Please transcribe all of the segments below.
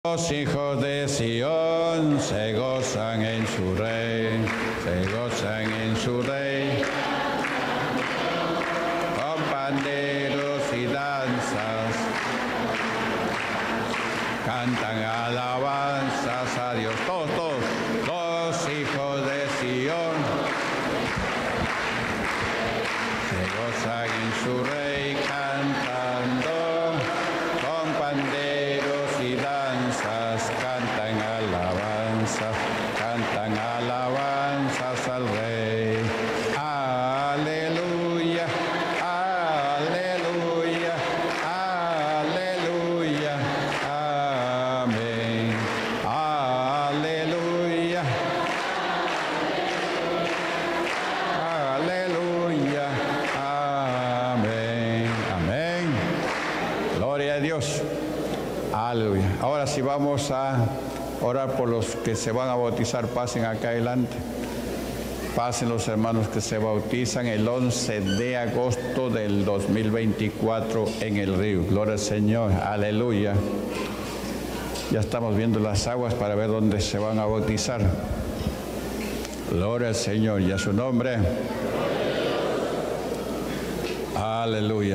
Los hijos de Sión se gozan en su rey, se gozan en su rey. Con panderos y danzas, cantan alabanzas a Dios. Todos, los hijos de Sión se gozan en su rey cantando. Con panderos y danzas, cantan alabanzas al Rey. Aleluya, aleluya, aleluya, amén. Aleluya, aleluya, amén, amén. Gloria a Dios. Aleluya. Ahora sí vamos a orar por los que se van a bautizar. Pasen acá adelante. Pasen los hermanos que se bautizan el 11 de agosto del 2024 en el río. Gloria al Señor. Aleluya. Ya estamos viendo las aguas para ver dónde se van a bautizar. Gloria al Señor y a su nombre. Aleluya.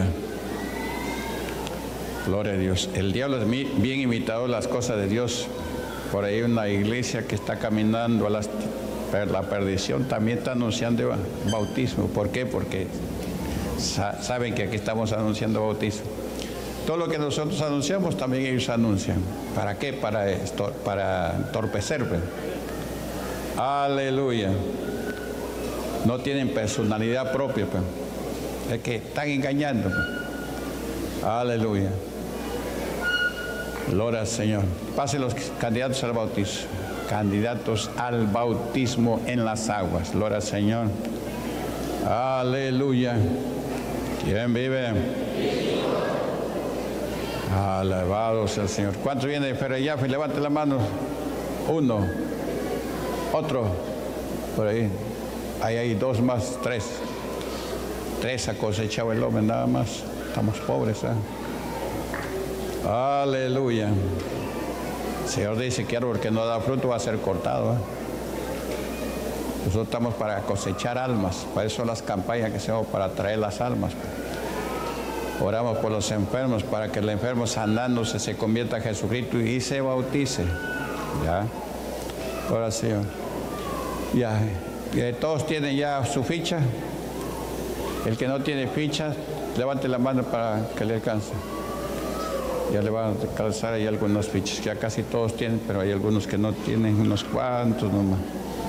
Gloria a Dios. El diablo es bien imitador de las cosas de Dios. Por ahí una iglesia que está caminando a la perdición también está anunciando bautismo. ¿Por qué? Porque saben que aquí estamos anunciando bautismo. Todo lo que nosotros anunciamos también ellos anuncian. ¿Para qué? Para entorpecer. Aleluya. No tienen personalidad propia. Es que están engañando. Aleluya. Gloria al Señor. Pasen los candidatos al bautismo. Candidatos al bautismo en las aguas. Gloria al Señor. Aleluya. ¿Quién vive? Alabado sea el Señor. ¿Cuántos vienen de Ferreyafe? Levante la mano. Uno. Otro. Por ahí. Ahí hay dos más, tres. Tres ha cosechado el hombre nada más. Estamos pobres, ¿eh? Aleluya. El Señor dice que árbol que no da fruto va a ser cortado, ¿eh? Nosotros estamos para cosechar almas. Para eso son las campañas que hacemos para traer las almas. Oramos por los enfermos para que el enfermo sanándose se convierta a Jesucristo y se bautice. ¿Ya? Ahora Señor. Ya. Todos tienen ya su ficha. El que no tiene ficha, levante la mano para que le alcance. Ya le van a calzar ahí algunas fichas. Ya casi todos tienen, pero hay algunos que no tienen, unos cuantos nomás.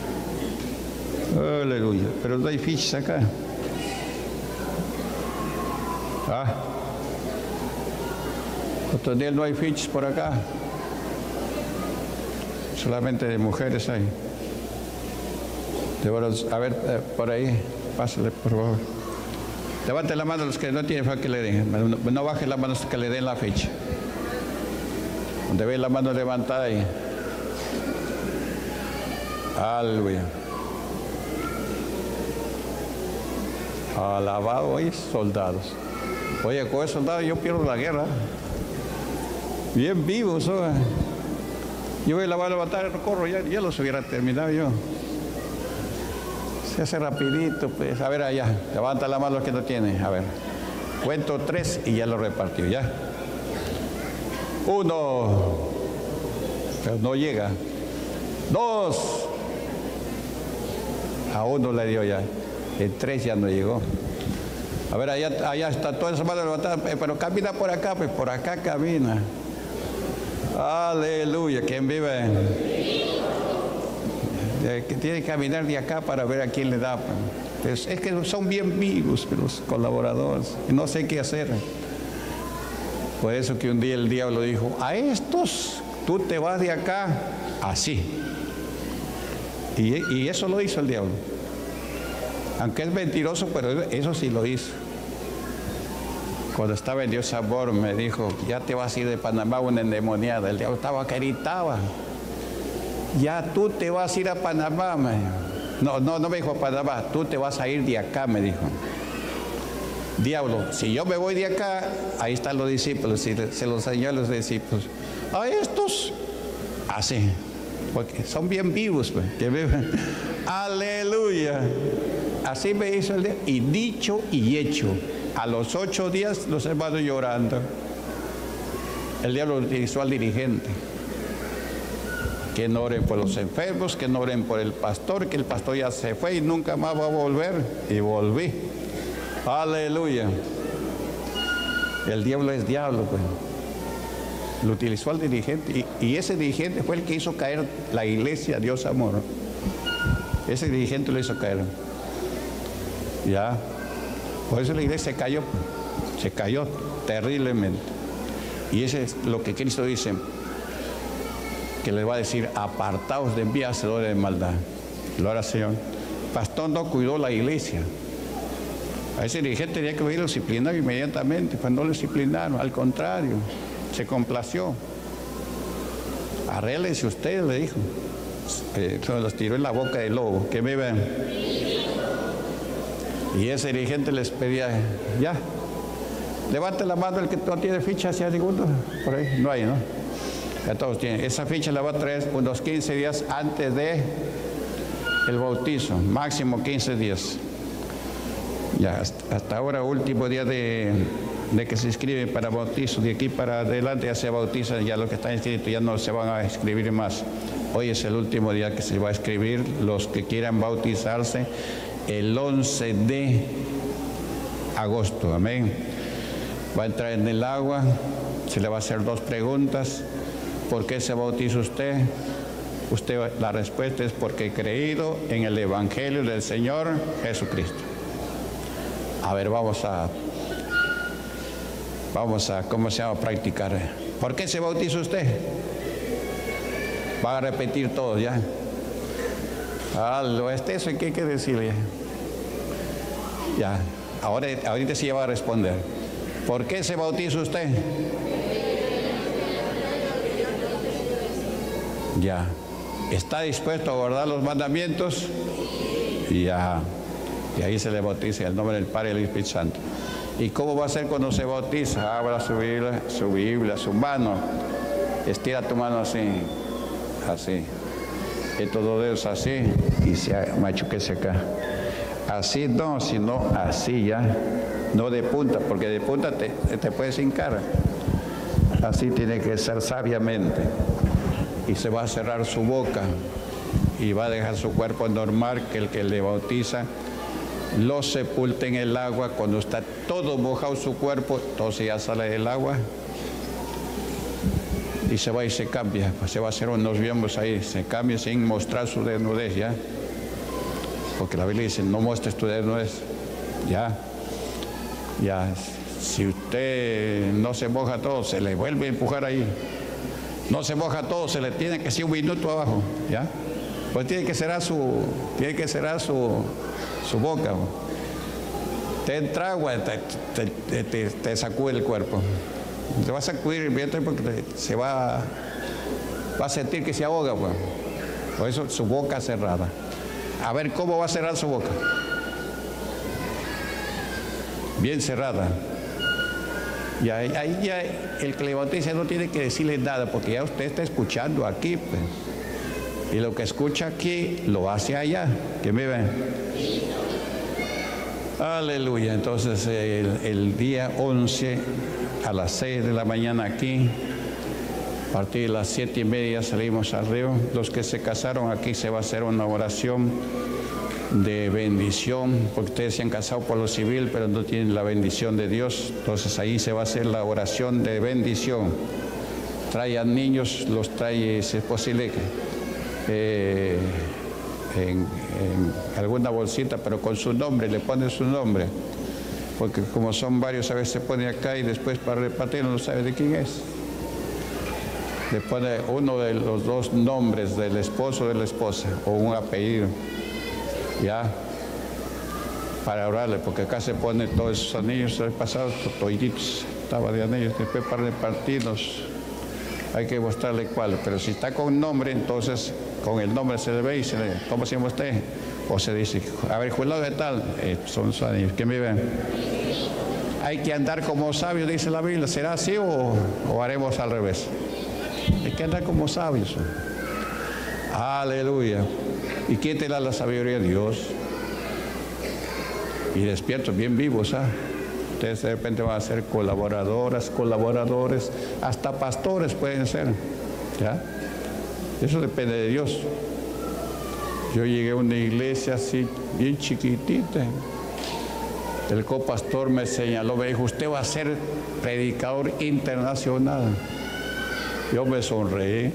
Aleluya. Pero no hay fichas acá. Otro día no hay fichas por acá. Solamente de mujeres hay. A ver, por ahí, pásale por favor. Levante la mano los que no tienen para que le den. No baje la mano que le den la ficha. Donde ve la mano levantada ahí. Aleluya. Alabado hoy soldados. Oye, con esos soldados yo pierdo la guerra. Bien vivos, ¿no? Yo voy a levantar, corro, ya los hubiera terminado yo. Se hace rapidito, pues. A ver allá, levanta la mano los que no tienen. A ver, cuento 3 y ya lo repartió, ¿ya? 1, pero no llega. 2, a 1 le dio ya. El 3 ya no llegó. A ver, allá está toda esa mano levantada, pero camina por acá, pues por acá camina. Aleluya, ¿quién vive? Que tiene que caminar de acá para ver a quién le da. Pues es que son bien vivos los colaboradores y no sé qué hacer. Por eso que un día el diablo dijo, a estos tú te vas de acá así. Y eso lo hizo el diablo. Aunque es mentiroso, pero eso sí lo hizo. Cuando estaba en Dios Sabor me dijo, ya te vas a ir de Panamá una endemoniada. El diablo estaba que gritaba. Ya tú te vas a ir a Panamá, me dijo. No me dijo a Panamá, tú te vas a ir de acá, me dijo. Diablo, si yo me voy de acá, ahí están los discípulos, y se los enseñó a los discípulos. A estos Así, porque son bien vivos, pues, que viven. Aleluya. Así me hizo el día, y dicho y hecho. A los 8 días los hermanos llorando. El diablo utilizó al dirigente. Que no oren por los enfermos, que no oren por el pastor, que el pastor ya se fue y nunca más va a volver. Y volví. Aleluya. El diablo es diablo, pues. Lo utilizó al dirigente. Y ese dirigente fue el que hizo caer la iglesia, Dios amor. Ese dirigente lo hizo caer. Ya. Por eso la iglesia se cayó terriblemente. Y eso es lo que Cristo dice, que les va a decir: apartaos de mí, hacedores de maldad. Gloria al Señor. El pastor no cuidó la iglesia. A ese dirigente tenía que ir a disciplinar inmediatamente, pues no lo disciplinaron, al contrario, se complació. Arréglese usted, le dijo. Se los tiró en la boca del lobo, que me ven. Y ese dirigente les pedía: ya, levante la mano el que no tiene ficha hacia segundo. Por ahí no hay, ¿no? Ya todos tienen. Esa ficha la va a traer unos 15 días antes de el bautizo, máximo 15 días. Ya, hasta ahora, último día de que se inscribe para bautizo, de aquí para adelante ya se bautizan, ya los que están inscritos ya no se van a inscribir más. Hoy es el último día que se va a inscribir los que quieran bautizarse, el 11 de agosto, amén. Va a entrar en el agua, se le va a hacer 2 preguntas. ¿Por qué se bautiza usted? La respuesta es: porque he creído en el Evangelio del Señor Jesucristo. A ver, vamos a, ¿cómo se llama? Practicar. ¿Por qué se bautiza usted? Va a repetir todo ya. Eso hay que decirle. Ya, ahorita sí va a responder. ¿Por qué se bautiza usted? Ya. ¿Está dispuesto a guardar los mandamientos? Ya. Y ahí se le bautiza en el nombre del Padre y del Espíritu Santo. ¿Y cómo va a ser cuando se bautiza? Abra su Biblia, su mano. Estira tu mano así. Así. Y todo eso así. Y se machuquese acá. Así no, sino así ya. No de punta, porque de punta te puedes hincar. Así tiene que ser sabiamente. Y se va a cerrar su boca. Y va a dejar su cuerpo normal, que el que le bautiza lo sepulta en el agua. Cuando está todo mojado su cuerpo, entonces ya sale del agua y se va y se cambia. Pues se va a hacer unos miembros ahí, se cambia sin mostrar su desnudez, ya. Porque la Biblia dice: no muestres tu desnudez. Ya. Si usted no se moja todo, se le vuelve a empujar ahí. No se moja todo, se le tiene que hacer 1 minuto abajo, ya. Pues tiene que cerrar su boca. Te entra agua, te sacude el cuerpo. Te va a sacudir porque se va a sentir que se ahoga, pues. Por eso su boca cerrada. A ver, ¿cómo va a cerrar su boca? Bien cerrada. Y ahí ya el que le bautiza no tiene que decirle nada, porque ya usted está escuchando aquí, pues. Y lo que escucha aquí lo hace allá. ¿Qué me ven? Aleluya. Entonces el día 11 a las 6 de la mañana aquí, a partir de las 7:30 salimos al río. Los que se casaron aquí se va a hacer una oración de bendición, porque ustedes se han casado por lo civil, pero no tienen la bendición de Dios. Entonces ahí se va a hacer la oración de bendición. Traigan niños, los trae, si es posible, en alguna bolsita, pero con su nombre, le ponen su nombre, porque como son varios, a veces se pone acá y después para repartir no sabe de quién es. Le pone uno de los 2 nombres del esposo o de la esposa, o un apellido, ya, para orarle, porque acá se pone todos esos anillos. El pasado toditos estaba de anillos, después para repartirnos hay que mostrarle cuál, pero si está con nombre, entonces con el nombre se le ve y se le, ¿cómo se llama usted? O se dice: a ver, jubilado de tal, son sus anillos. ¿Quién me ven? Hay que andar como sabios, dice la Biblia. ¿Será así o haremos al revés? Hay que andar como sabios. Aleluya. ¿Y quién te da la sabiduría? Dios. Y despiertos, bien vivos, ¿ah? Ustedes de repente van a ser colaboradores, hasta pastores pueden ser, ¿ya? Eso depende de Dios. Yo llegué a una iglesia así, bien chiquitita. El copastor me señaló, me dijo, usted va a ser predicador internacional. Yo me sonreí.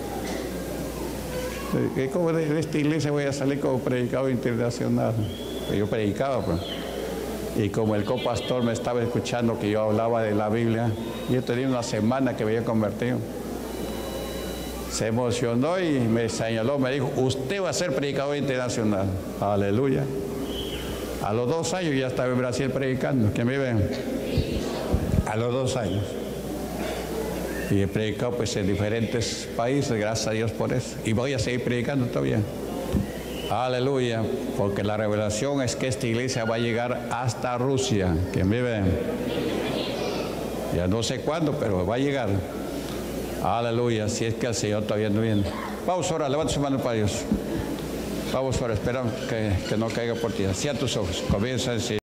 ¿Cómo de esta iglesia voy a salir como predicador internacional? Yo predicaba, pues. Y como el copastor me estaba escuchando que yo hablaba de la Biblia, yo tenía una semana que me había convertido. Se emocionó y me señaló, me dijo, usted va a ser predicador internacional. Aleluya. A los 2 años ya estaba en Brasil predicando. ¿Quién me ven? A los 2 años. Y he predicado pues en diferentes países, gracias a Dios por eso. Y voy a seguir predicando todavía. Aleluya, porque la revelación es que esta iglesia va a llegar hasta Rusia. ¿Quién vive? Ya no sé cuándo, pero va a llegar. Aleluya, si es que el Señor todavía no viene. Vamos a orar, levanta su mano para Dios. Vamos a orar, esperamos que no caiga por ti. Cierra tus ojos, comienza a decir.